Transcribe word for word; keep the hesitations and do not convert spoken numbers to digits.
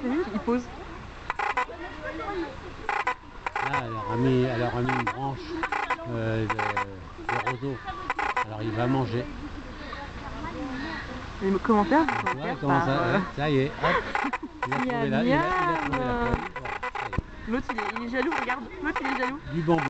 t'as vu, il pose. Là, elle leur a mis, elle leur a mis une branche euh, de, de roseau. Alors il va manger. Les commentaires, les Ouais, commentaires comment par, ça, euh, ouais, ça y est, hop. Il a trouvé la, il a, il a trouvé la poêle. L'autre il, il est jaloux, regarde. L'autre il est jaloux. Du bonbon.